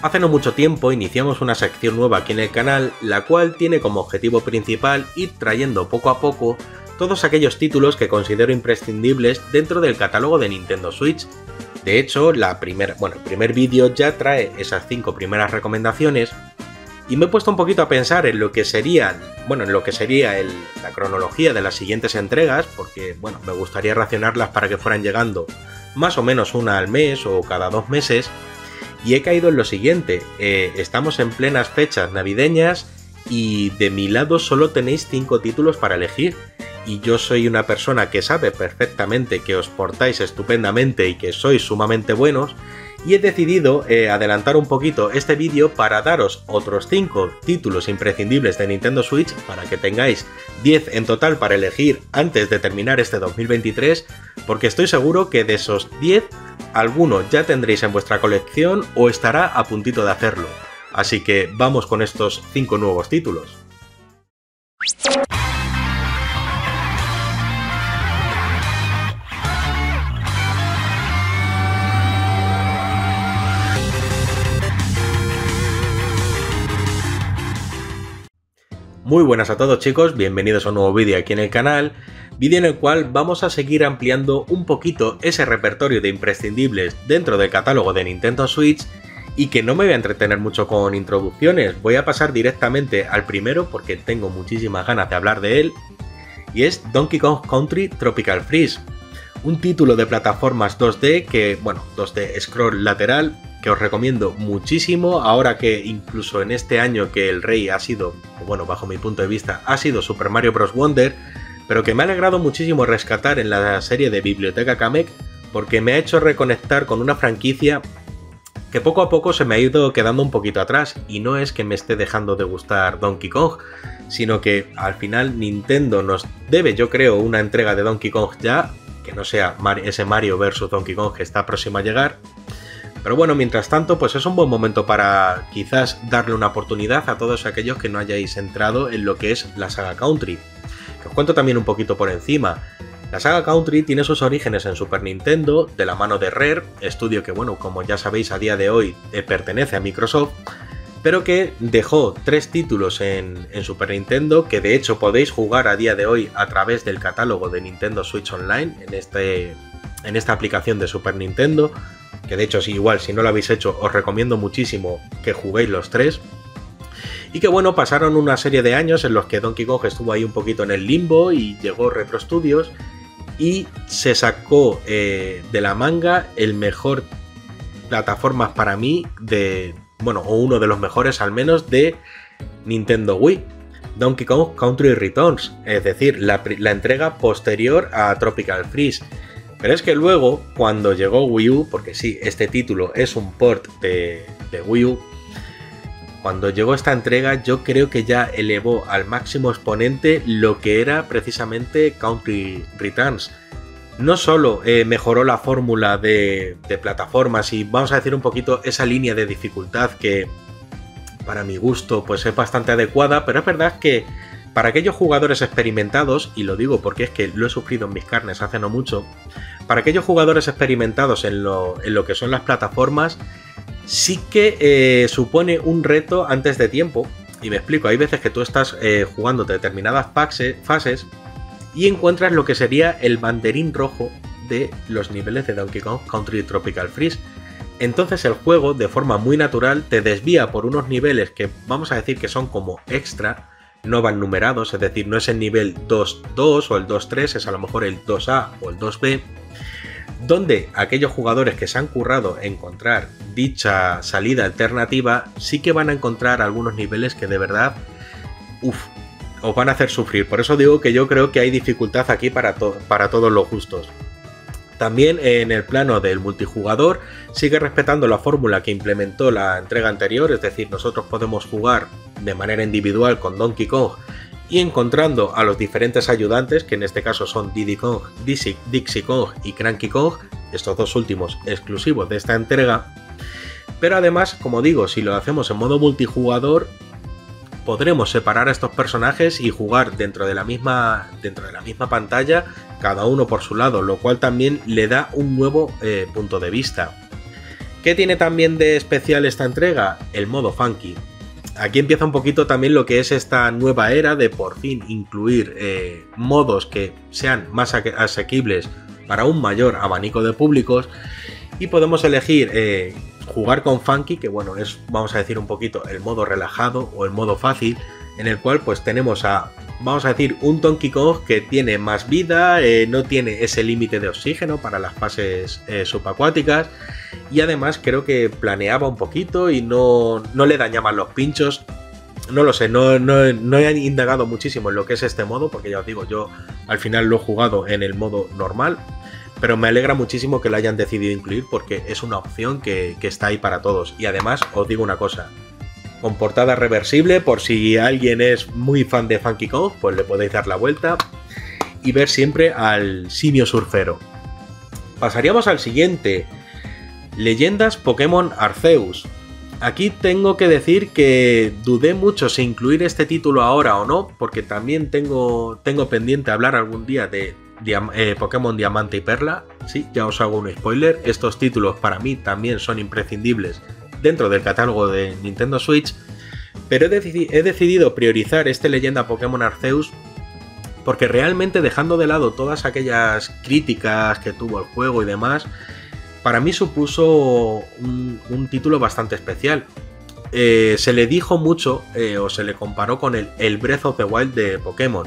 Hace no mucho tiempo iniciamos una sección nueva aquí en el canal, la cual tiene como objetivo principal ir trayendo poco a poco todos aquellos títulos que considero imprescindibles dentro del catálogo de Nintendo Switch. De hecho, el primer vídeo ya trae esas 5 primeras recomendaciones y me he puesto un poquito a pensar en lo que sería, la cronología de las siguientes entregas, porque me gustaría racionarlas para que fueran llegando más o menos una al mes o cada 2 meses. Y he caído en lo siguiente, estamos en plenas fechas navideñas y de mi lado solo tenéis 5 títulos para elegir. Y yo soy una persona que sabe perfectamente que os portáis estupendamente y que sois sumamente buenos. Y he decidido adelantar un poquito este vídeo para daros otros 5 títulos imprescindibles de Nintendo Switch para que tengáis 10 en total para elegir antes de terminar este 2023, porque estoy seguro que de esos 10, alguno ya tendréis en vuestra colección o estará a puntito de hacerlo. Así que vamos con estos 5 nuevos títulos. Muy buenas a todos chicos, bienvenidos a un nuevo vídeo aquí en el canal, vídeo en el cual vamos a seguir ampliando un poquito ese repertorio de imprescindibles dentro del catálogo de Nintendo Switch y que no me voy a entretener mucho con introducciones, voy a pasar directamente al primero porque tengo muchísimas ganas de hablar de él y es Donkey Kong Country Tropical Freeze, un título de plataformas 2D 2D scroll lateral que os recomiendo muchísimo, ahora que incluso en este año que el rey ha sido, bajo mi punto de vista, ha sido Super Mario Bros. Wonder, pero que me ha alegrado muchísimo rescatar en la serie de Biblioteca Kamek, porque me ha hecho reconectar con una franquicia que poco a poco se me ha ido quedando un poquito atrás, y no es que me esté dejando de gustar Donkey Kong, sino que al final Nintendo nos debe, yo creo, una entrega de Donkey Kong ya, que no sea ese Mario vs Donkey Kong que está próximo a llegar. Pero bueno, mientras tanto, pues es un buen momento para quizás darle una oportunidad a todos aquellos que no hayáis entrado en lo que es la saga Country. Que os cuento también un poquito por encima. La saga Country tiene sus orígenes en Super Nintendo, de la mano de Rare, estudio que como ya sabéis a día de hoy pertenece a Microsoft, pero que dejó 3 títulos en Super Nintendo, que de hecho podéis jugar a día de hoy a través del catálogo de Nintendo Switch Online, en esta aplicación de Super Nintendo, que de hecho si no lo habéis hecho os recomiendo muchísimo que juguéis los 3, y que pasaron una serie de años en los que Donkey Kong estuvo ahí un poquito en el limbo y llegó Retro Studios y se sacó de la manga el mejor plataformas para mí o uno de los mejores al menos de Nintendo Wii, Donkey Kong Country Returns, es decir, la entrega posterior a Tropical Freeze. Pero es que luego, cuando llegó Wii U, porque sí, este título es un port de Wii U, cuando llegó esta entrega yo creo que ya elevó al máximo exponente lo que era precisamente Country Returns. No solo mejoró la fórmula de plataformas y vamos a decir un poquito esa línea de dificultad que para mi gusto pues es bastante adecuada, pero es verdad que para aquellos jugadores experimentados, y lo digo porque es que lo he sufrido en mis carnes hace no mucho, para aquellos jugadores experimentados en lo que son las plataformas, sí que supone un reto antes de tiempo. Y me explico, hay veces que tú estás jugando determinadas fases y encuentras lo que sería el banderín rojo de los niveles de Donkey Kong Country Tropical Freeze. Entonces el juego, de forma muy natural, te desvía por unos niveles que vamos a decir que son como extra, no van numerados, es decir, no es el nivel 2.2 o el 2.3, es a lo mejor el 2A o el 2B, donde aquellos jugadores que se han currado encontrar dicha salida alternativa sí que van a encontrar algunos niveles que de verdad os van a hacer sufrir. Por eso digo que yo creo que hay dificultad aquí para todos los gustos. También en el plano del multijugador sigue respetando la fórmula que implementó la entrega anterior, es decir, nosotros podemos jugar de manera individual con Donkey Kong y encontrando a los diferentes ayudantes, que en este caso son Diddy Kong, Dixie Kong y Cranky Kong, estos dos últimos exclusivos de esta entrega. Pero además, como digo, si lo hacemos en modo multijugador, podremos separar a estos personajes y jugar dentro de la misma pantalla, cada uno por su lado, lo cual también le da un nuevo punto de vista. ¿Qué tiene también de especial esta entrega? El modo funky. Aquí empieza un poquito también lo que es esta nueva era de por fin incluir modos que sean más asequibles para un mayor abanico de públicos, y podemos elegir jugar con funky, que bueno, es, vamos a decir, un poquito el modo relajado o el modo fácil, en el cual pues tenemos a, vamos a decir, un Donkey Kong que tiene más vida, no tiene ese límite de oxígeno para las fases subacuáticas, y además creo que planeaba un poquito y no le dañaban los pinchos. No lo sé, no he indagado muchísimo en lo que es este modo, porque ya os digo, yo al final lo he jugado en el modo normal, pero me alegra muchísimo que lo hayan decidido incluir porque es una opción que está ahí para todos. Y además os digo una cosa, con portada reversible, por si alguien es muy fan de Funky Kong, pues le podéis dar la vuelta y ver siempre al simio surfero. Pasaríamos al siguiente, Leyendas Pokémon Arceus. Aquí tengo que decir que dudé mucho si incluir este título ahora o no, porque también tengo pendiente hablar algún día de Pokémon Diamante y Perla. Sí, ya os hago un spoiler, estos títulos para mí también son imprescindibles dentro del catálogo de Nintendo Switch, pero he decidido priorizar este Leyenda Pokémon Arceus porque realmente, dejando de lado todas aquellas críticas que tuvo el juego y demás, para mí supuso un título bastante especial. Se le dijo mucho, o se le comparó con el Breath of the Wild de Pokémon.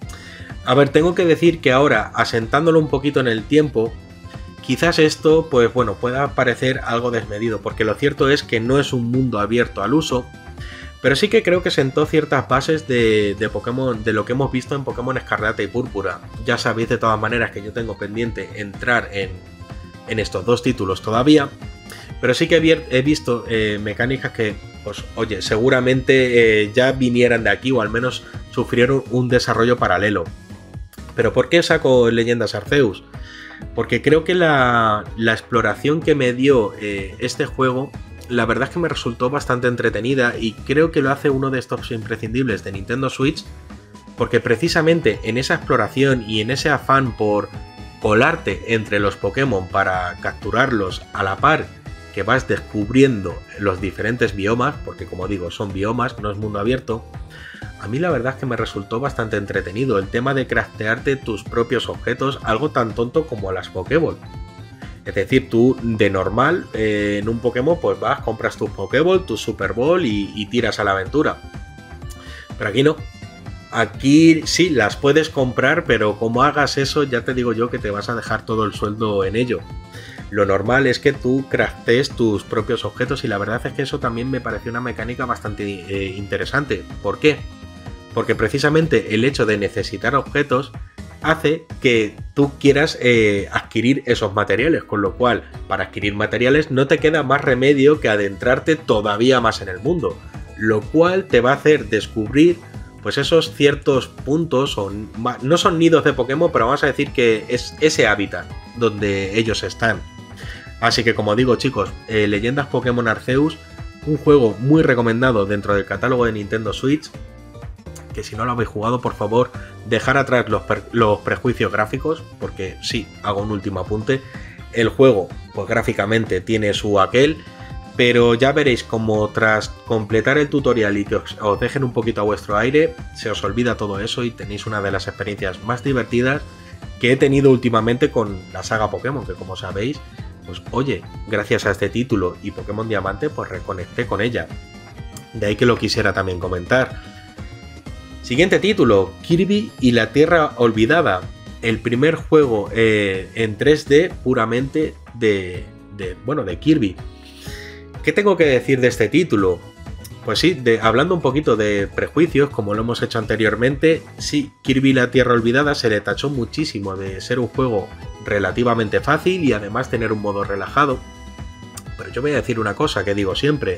A ver, tengo que decir que ahora, asentándolo un poquito en el tiempo, quizás esto, pues bueno, pueda parecer algo desmedido, porque lo cierto es que no es un mundo abierto al uso, pero sí que creo que sentó ciertas bases de Pokémon, de lo que hemos visto en Pokémon Escarlata y Púrpura. Ya sabéis de todas maneras que yo tengo pendiente entrar en estos dos títulos todavía, pero sí que he visto mecánicas que, pues oye, seguramente ya vinieran de aquí o al menos sufrieron un desarrollo paralelo. ¿Pero por qué saco Leyendas Arceus? Porque creo que la exploración que me dio este juego, la verdad es que me resultó bastante entretenida y creo que lo hace uno de estos imprescindibles de Nintendo Switch, porque precisamente en esa exploración y en ese afán por colarte entre los Pokémon para capturarlos a la par que vas descubriendo los diferentes biomas, porque como digo, son biomas, no es mundo abierto, a mí la verdad es que me resultó bastante entretenido el tema de craftearte tus propios objetos, algo tan tonto como las Pokéball. Es decir, tú de normal en un Pokémon pues vas, compras tus Pokéball, tus Super Ball y tiras a la aventura. Pero aquí no. Aquí sí, las puedes comprar, pero como hagas eso ya te digo yo que te vas a dejar todo el sueldo en ello. Lo normal es que tú craftees tus propios objetos y la verdad es que eso también me pareció una mecánica bastante interesante. ¿Por qué? Porque precisamente el hecho de necesitar objetos hace que tú quieras adquirir esos materiales, con lo cual para adquirir materiales no te queda más remedio que adentrarte todavía más en el mundo, lo cual te va a hacer descubrir pues esos ciertos puntos, no son nidos de Pokémon, pero vamos a decir que es ese hábitat donde ellos están. Así que como digo chicos, Leyendas Pokémon Arceus, un juego muy recomendado dentro del catálogo de Nintendo Switch, que si no lo habéis jugado, por favor, dejar atrás los prejuicios gráficos, porque sí, hago un último apunte, el juego, pues gráficamente tiene su aquel, pero ya veréis como tras completar el tutorial y que os dejen un poquito a vuestro aire, se os olvida todo eso y tenéis una de las experiencias más divertidas que he tenido últimamente con la saga Pokémon, que como sabéis, pues oye, gracias a este título y Pokémon Diamante, pues reconecté con ella. De ahí que lo quisiera también comentar. Siguiente título, Kirby y la Tierra Olvidada, el primer juego en 3D puramente de Kirby. ¿Qué tengo que decir de este título? Pues sí, hablando un poquito de prejuicios, como lo hemos hecho anteriormente, sí, Kirby y la Tierra Olvidada se le tachó muchísimo de ser un juego relativamente fácil y además tener un modo relajado. Pero yo voy a decir una cosa que digo siempre.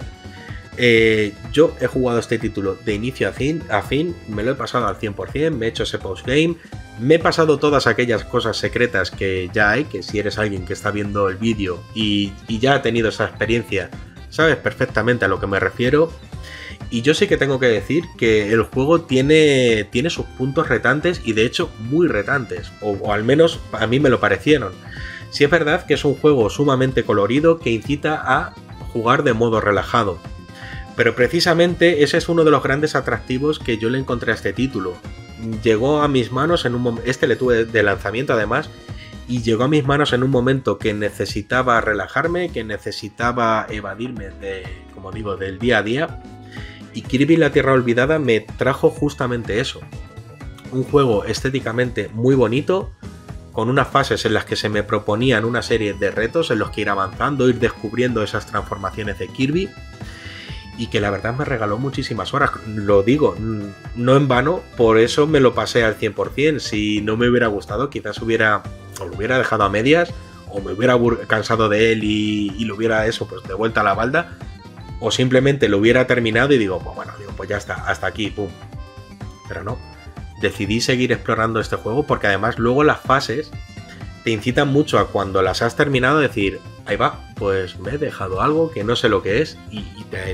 Yo he jugado este título de inicio a fin, me lo he pasado al 100%, me he hecho ese postgame, me he pasado todas aquellas cosas secretas que ya hay, que si eres alguien que está viendo el vídeo y ya ha tenido esa experiencia, sabes perfectamente a lo que me refiero. Y yo sí que tengo que decir que el juego tiene sus puntos retantes y de hecho muy retantes, o al menos a mí me lo parecieron. Sí es verdad que es un juego sumamente colorido que incita a jugar de modo relajado. Pero precisamente ese es uno de los grandes atractivos que yo le encontré a este título. Llegó a mis manos en un momento, este le tuve de lanzamiento además, y llegó a mis manos en un momento que necesitaba relajarme, que necesitaba evadirme de, como digo, del día a día. Y Kirby la Tierra Olvidada me trajo justamente eso. Un juego estéticamente muy bonito, con unas fases en las que se me proponían una serie de retos en los que ir avanzando, ir descubriendo esas transformaciones de Kirby, y que la verdad me regaló muchísimas horas. Lo digo, no en vano, por eso me lo pasé al 100%. Si no me hubiera gustado, quizás o lo hubiera dejado a medias, o me hubiera cansado de él y lo hubiera pues de vuelta a la balda, o simplemente lo hubiera terminado y digo, pues ya está, hasta aquí, pum. Pero no, decidí seguir explorando este juego porque además luego las fases te incitan mucho a cuando las has terminado a decir, ahí va, pues me he dejado algo que no sé lo que es y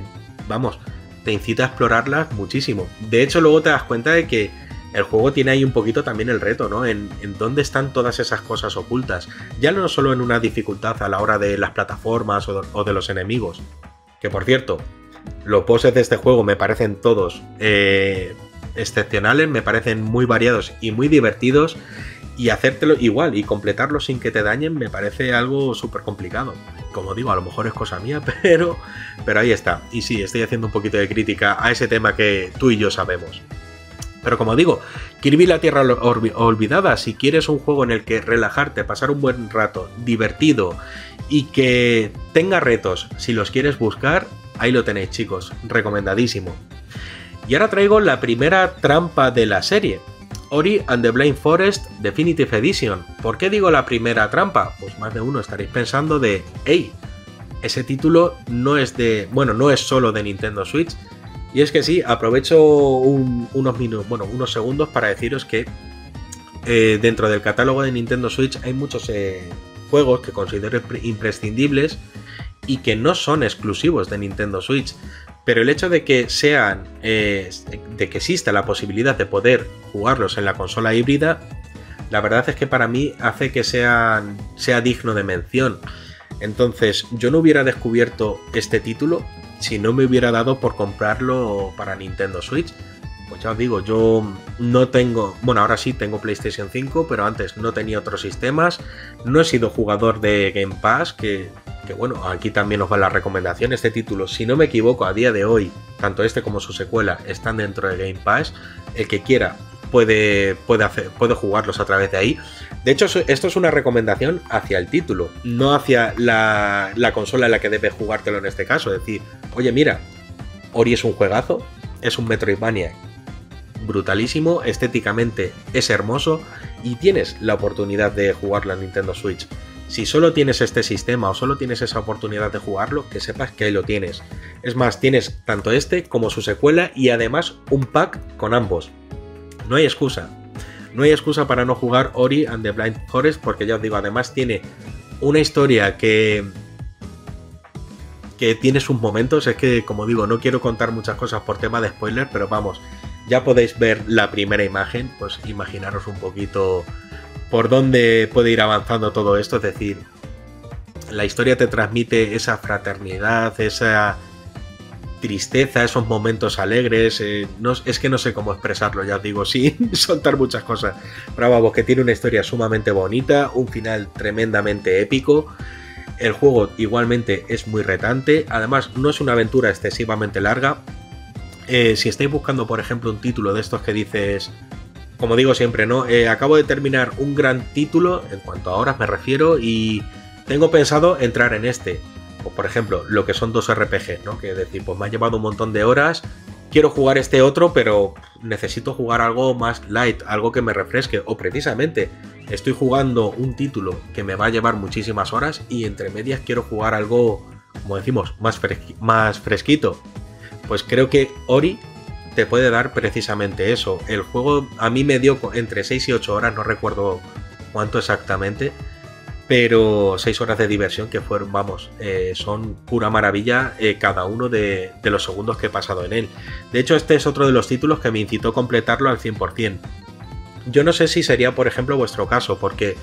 te incita a explorarlas muchísimo. De hecho, luego te das cuenta de que el juego tiene ahí un poquito también el reto, ¿no? En dónde están todas esas cosas ocultas. Ya no solo en una dificultad a la hora de las plataformas o de los enemigos. Que por cierto, los bosses de este juego me parecen todos excepcionales, me parecen muy variados y muy divertidos. Y hacértelo igual y completarlo sin que te dañen me parece algo súper complicado. Como digo, a lo mejor es cosa mía, pero ahí está. Y sí, estoy haciendo un poquito de crítica a ese tema que tú y yo sabemos. Pero como digo, Kirby la Tierra Olvidada, si quieres un juego en el que relajarte, pasar un buen rato, divertido y que tenga retos, si los quieres buscar, ahí lo tenéis, chicos, recomendadísimo. Y ahora traigo la primera trampa de la serie. Ori and the Blind Forest Definitive Edition. ¿Por qué digo la primera trampa? Pues más de uno estaréis pensando de, hey, ese título no es solo de Nintendo Switch. Y es que sí, aprovecho unos segundos para deciros que dentro del catálogo de Nintendo Switch hay muchos juegos que considero imprescindibles y que no son exclusivos de Nintendo Switch. Pero el hecho de que de que exista la posibilidad de poder jugarlos en la consola híbrida, la verdad es que para mí hace que sea digno de mención. Entonces, yo no hubiera descubierto este título si no me hubiera dado por comprarlo para Nintendo Switch. Pues ya os digo, yo no tengo... Bueno, ahora sí tengo PlayStation 5, pero antes no tenía otros sistemas. No he sido jugador de Game Pass, que bueno, aquí también os va la recomendación. Este título, si no me equivoco, a día de hoy, tanto este como su secuela están dentro de Game Pass. El que quiera puede jugarlos a través de ahí. De hecho, esto es una recomendación hacia el título, no hacia la consola en la que debes jugártelo en este caso. Es decir, oye, mira, Ori es un juegazo, es un Metroidvania brutalísimo, estéticamente es hermoso y tienes la oportunidad de jugarlo en Nintendo Switch. Si solo tienes este sistema o solo tienes esa oportunidad de jugarlo, que sepas que ahí lo tienes. Es más, tienes tanto este como su secuela y además un pack con ambos. No hay excusa. No hay excusa para no jugar Ori and the Blind Forest, porque ya os digo, además tiene una historia que tiene sus momentos. Es que, como digo, no quiero contar muchas cosas por tema de spoiler, pero vamos, ya podéis ver la primera imagen, pues imaginaros un poquito por dónde puede ir avanzando todo esto. Es decir, la historia te transmite esa fraternidad, esa tristeza, esos momentos alegres. Es que no sé cómo expresarlo, ya os digo, sin soltar muchas cosas. Pero vamos, que tiene una historia sumamente bonita, un final tremendamente épico. El juego igualmente es muy retante. Además, no es una aventura excesivamente larga. Si estáis buscando, por ejemplo, un título de estos que dices... Como digo siempre, ¿no? Acabo de terminar un gran título, en cuanto a horas me refiero, y tengo pensado entrar en este. O por ejemplo, lo que son 2 RPG, ¿no? Que es decir, pues me ha llevado un montón de horas, quiero jugar este otro, pero necesito jugar algo más light, algo que me refresque. O precisamente, estoy jugando un título que me va a llevar muchísimas horas y entre medias quiero jugar algo, como decimos, más fresquito. Pues creo que Ori te puede dar precisamente eso. El juego a mí me dio entre 6 y 8 horas, no recuerdo cuánto exactamente, pero 6 horas de diversión que fueron, vamos, son pura maravilla cada uno de los segundos que he pasado en él. De hecho, este es otro de los títulos que me incitó a completarlo al 100%. Yo no sé si sería, por ejemplo, vuestro caso, porque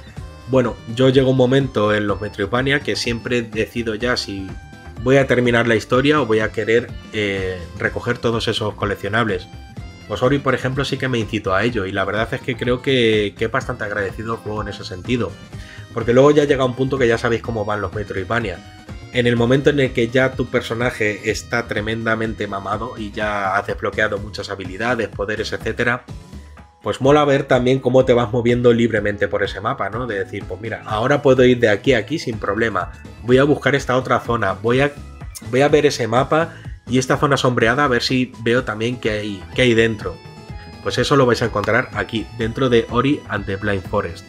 bueno, yo llego un momento en los Metroidvania que siempre decido ya si voy a terminar la historia o voy a querer recoger todos esos coleccionables. Pues Ori, por ejemplo, sí que me incito a ello, y la verdad es que creo que es bastante agradecido el juego en ese sentido. Porque luego ya llega un punto que ya sabéis cómo van los Metroidvania. En el momento en el que ya tu personaje está tremendamente mamado y ya has desbloqueado muchas habilidades, poderes, etcétera, pues mola ver también cómo te vas moviendo libremente por ese mapa, ¿no? De decir, pues mira, ahora puedo ir de aquí a aquí sin problema. Voy a buscar esta otra zona, voy a ver ese mapa y esta zona sombreada a ver si veo también qué hay dentro. Pues eso lo vais a encontrar aquí, dentro de Ori and the Blind Forest.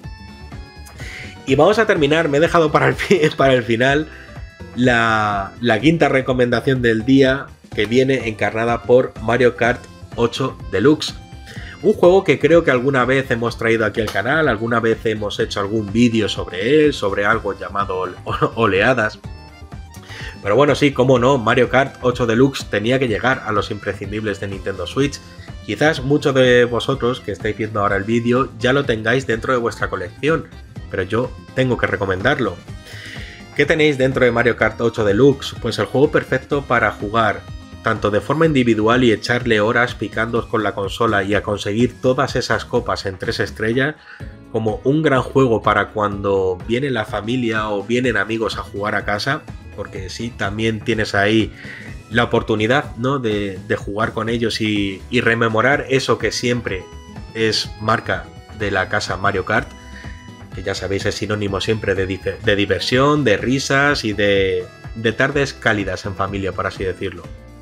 Y vamos a terminar, me he dejado para el final la quinta recomendación del día, que viene encarnada por Mario Kart 8 Deluxe. Un juego que creo que alguna vez hemos traído aquí al canal, alguna vez hemos hecho algún vídeo sobre él, sobre algo llamado oleadas. Pero bueno, sí, cómo no, Mario Kart 8 Deluxe tenía que llegar a los imprescindibles de Nintendo Switch. Quizás muchos de vosotros que estáis viendo ahora el vídeo ya lo tengáis dentro de vuestra colección, pero yo tengo que recomendarlo. ¿Qué tenéis dentro de Mario Kart 8 Deluxe? Pues el juego perfecto para jugar tanto de forma individual y echarle horas picando con la consola y a conseguir todas esas copas en 3 estrellas, como un gran juego para cuando viene la familia o vienen amigos a jugar a casa, porque sí, también tienes ahí la oportunidad, ¿no?, de jugar con ellos y rememorar eso que siempre es marca de la casa Mario Kart, que ya sabéis es sinónimo siempre de diversión, de risas y de tardes cálidas en familia, por así decirlo.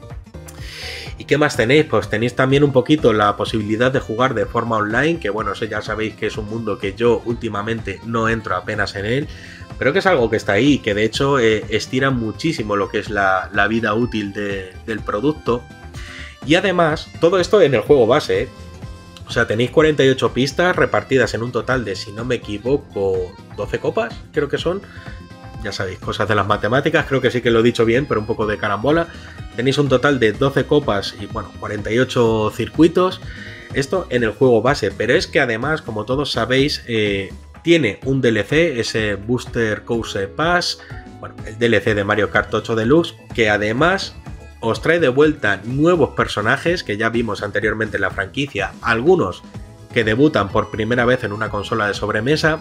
¿Y qué más tenéis? Pues tenéis también un poquito la posibilidad de jugar de forma online, que bueno, eso ya sabéis que es un mundo que yo últimamente no entro apenas en él, pero que es algo que está ahí, que de hecho estira muchísimo lo que es la vida útil del producto. Y además, todo esto en el juego base, ¿eh? O sea, tenéis 48 pistas repartidas en un total de, si no me equivoco, 12 copas, creo que son. Ya sabéis, cosas de las matemáticas, creo que sí que lo he dicho bien, pero un poco de carambola. Tenéis un total de 12 copas y, bueno, 48 circuitos. Esto en el juego base, pero es que además, como todos sabéis, tiene un DLC, ese Booster Course Pass, bueno, el DLC de Mario Kart 8 Deluxe, que además os trae de vuelta nuevos personajes que ya vimos anteriormente en la franquicia, algunos que debutan por primera vez en una consola de sobremesa,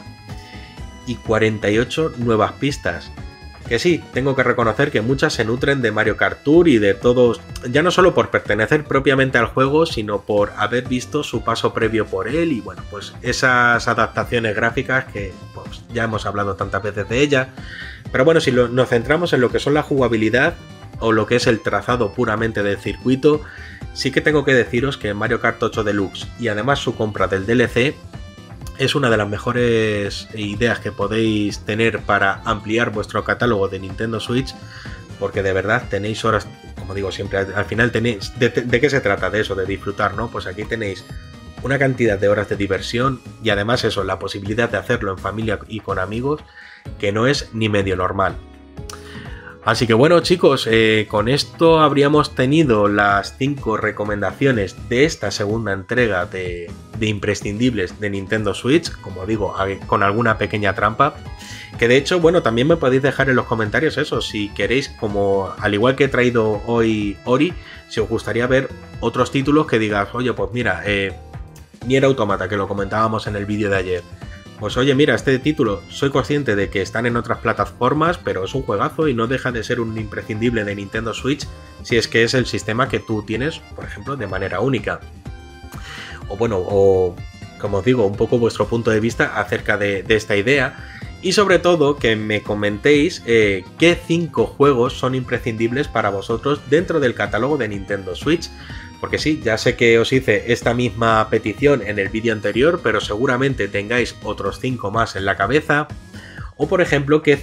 y 48 nuevas pistas. Que sí, tengo que reconocer que muchas se nutren de Mario Kart Tour y de todos, ya no solo por pertenecer propiamente al juego, sino por haber visto su paso previo por él y bueno, pues esas adaptaciones gráficas que pues, ya hemos hablado tantas veces de ellas. Pero bueno, si nos centramos en lo que son la jugabilidad o lo que es el trazado puramente del circuito, sí que tengo que deciros que Mario Kart 8 Deluxe y además su compra del DLC es una de las mejores ideas que podéis tener para ampliar vuestro catálogo de Nintendo Switch, porque de verdad tenéis horas, como digo siempre, al final tenéis... ¿De qué se trata? De eso, de disfrutar, ¿no? Pues aquí tenéis una cantidad de horas de diversión y además eso, la posibilidad de hacerlo en familia y con amigos, que no es ni medio normal. Así que bueno, chicos, con esto habríamos tenido las 5 recomendaciones de esta segunda entrega de imprescindibles de Nintendo Switch, como digo, con alguna pequeña trampa, que de hecho, bueno, también me podéis dejar en los comentarios eso, si queréis, como al igual que he traído hoy Ori, si os gustaría ver otros títulos que digas, oye, pues mira, Nier Automata, que lo comentábamos en el vídeo de ayer. Pues oye, mira, este título, soy consciente de que están en otras plataformas, pero es un juegazo y no deja de ser un imprescindible de Nintendo Switch si es que es el sistema que tú tienes, por ejemplo, de manera única. O bueno, o como os digo, un poco vuestro punto de vista acerca de esta idea y sobre todo que me comentéis qué 5 juegos son imprescindibles para vosotros dentro del catálogo de Nintendo Switch. Porque sí, ya sé que os hice esta misma petición en el vídeo anterior, pero seguramente tengáis otros 5 más en la cabeza. O por ejemplo, qué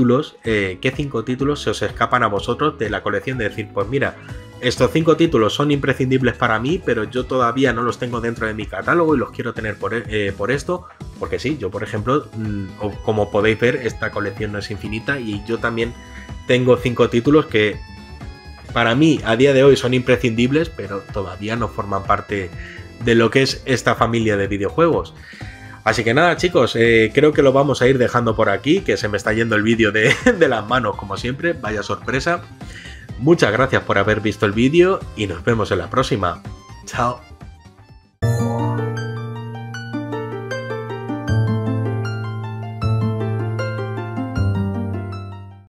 5 títulos se os escapan a vosotros de la colección de decir, pues mira, estos 5 títulos son imprescindibles para mí, pero yo todavía no los tengo dentro de mi catálogo y los quiero tener por esto. Porque sí, yo por ejemplo, como podéis ver, esta colección no es infinita y yo también tengo 5 títulos que para mí a día de hoy son imprescindibles, pero todavía no forman parte de lo que es esta familia de videojuegos. Así que nada, chicos, creo que lo vamos a ir dejando por aquí, que se me está yendo el vídeo de las manos como siempre, vaya sorpresa. Muchas gracias por haber visto el vídeo y nos vemos en la próxima. Chao.